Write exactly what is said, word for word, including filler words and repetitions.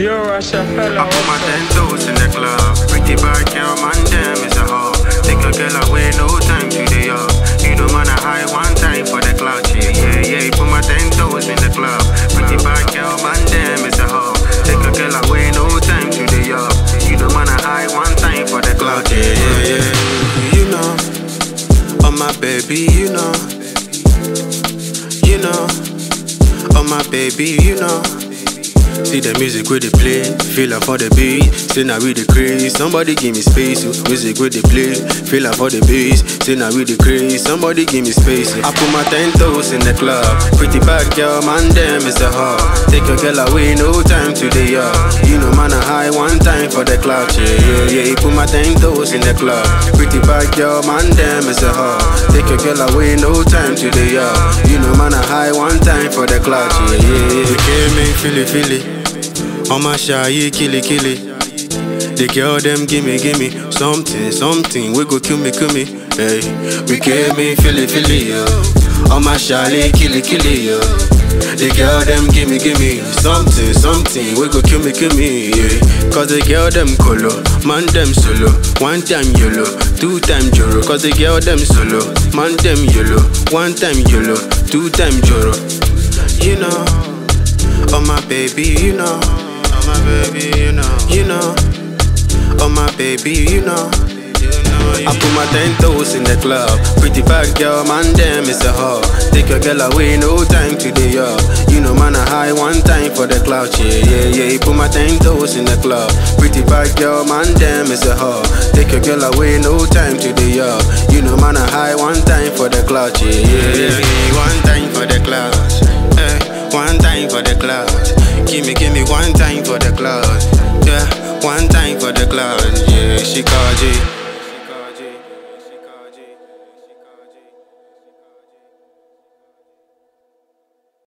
Yo, Rushafella. I put my ten toes in the club. Pretty bad girl, man, damn, it's a hoe. Take a girl away, no time to the up. You know, man, I high one time for the clout. Yeah, yeah, yeah. Put my ten toes in the club. Pretty bad girl, man, damn, it's a hoe. Take a girl away, no time to the up. You know, man, I high one time for the clout. Yeah, yeah, yeah. You know, oh my baby, you know, you know, oh my baby, you know. See the music with the play, feel like for the beat. Say now with the craze, somebody give me space. Music with the play, feel like for the bass. Say now with the craze, somebody give me space. I put my ten toes in the club. Pretty bad girl, man, damn, it's a hug. Take a girl away, no time to the yard. You know, man, I high one time for the clout. Yeah, yeah, yeah. Put my ten toes in the club. Pretty bad girl, man, damn, it's a hug. Take a girl away, no time to the yard. You know, man, I high one time for the clout. Yeah, yeah, yeah. You came in, feel it, feel it. On my shy, kill it, kill it. The girl them gimme, gimme something, something. We go kill me, kill me. Hey, we came in, feel it, feel it, yeah. On my shy, kill it, kill it, yeah. The girl them gimme, gimme something, something. We go kill me, kill me, yeah. Cause the girl them colo, man them solo. One time yolo, two time joro. Cause the girl them solo, man them yolo. One time yolo, two time joro. You know, oh my baby, you know. Oh my baby, you know, you know, oh my baby, you know, you know, you I put my ten toes in the club. Pretty bad girl, man, damn, it's a hoe. Take a girl away, no time to the yard. You know, man, I high one time for the clout. Yeah, yeah, yeah. Put my ten toes in the club. Pretty bad girl, man, damn, it's a hoe. Take a girl away, no time to the yard. You know, man, I high one time for the clout. Yeah, yeah, yeah. One time for the clout. Eh, one time for the clout. Give me, give me one time for the cloud. Yeah, one time for the cloud. Yeah, she called you.